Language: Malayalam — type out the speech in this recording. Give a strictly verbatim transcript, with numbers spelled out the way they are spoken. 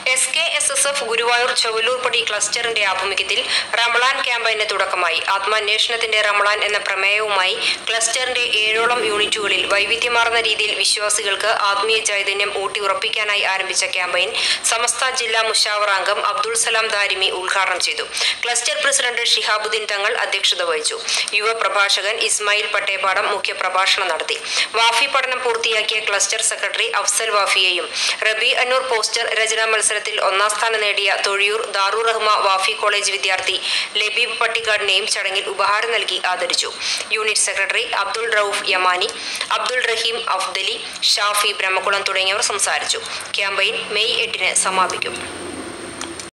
S K S S F Guruvayur Chovvallurpadi ക്ലസ്റ്ററിന്റെ ആഭിമുഖ്യത്തിൽ റമളാൻ ക്യാമ്പയിന് തുടക്കമായി. ആത്മാന്വേഷണത്തിന്റെ റമളാൻ എന്ന പ്രമേയവുമായി ക്ലസ്റ്ററിന്റെ ഏഴോളം യൂണിറ്റുകളിൽ വൈവിധ്യമാർന്ന രീതിയിൽ വിശ്വാസികൾക്ക് ആത്മീയ ചൈതന്യം ഊട്ടിയുറപ്പിക്കാനായി ആരംഭിച്ച ക്യാമ്പയിൻ സമസ്ത ജില്ലാ മുശാവറ അംഗം അബ്ദുൾ സലാം ദാരിമി ഉദ്ഘാടനം ചെയ്തു. ക്ലസ്റ്റർ പ്രസിഡന്റ് ഷിഹാബുദ്ദീൻ തങ്ങൾ അധ്യക്ഷത വഹിച്ചു. യുവ പ്രഭാഷകൻ ഇസ്മായിൽ പട്ടേപ്പാടം മുഖ്യ പ്രഭാഷണം നടത്തി. വാഫി പഠനം പൂർത്തിയാക്കിയ ക്ലസ്റ്റർ സെക്രട്ടറി അഫ്സൽ വാഫിയെയും റബി അന്നൂർ പോസ്റ്റർ രചനാ മത്സരത്തിൽ ഒന്നാം സ്ഥാനം നേടിയ തൊഴിയൂർ ദാറുർ റഹ്മ വാഫി കോളേജ് വിദ്യാർത്ഥി ലബീബ് പട്ടിക്കാടിനെയും ചടങ്ങിൽ ഉപഹാരം നൽകി ആദരിച്ചു. യൂണിറ്റ് സെക്രട്ടറി അബ്ദുൾ റൌഫ് യമാനി, അബ്ദുൾ റഹീം അഫ്ദലി, ഷാഫി ബ്രഹ്മകുളം തുടങ്ങിയവർ സംസാരിച്ചു. ക്യാമ്പയിൻ മെയ് എട്ടിന് സമാപിക്കും.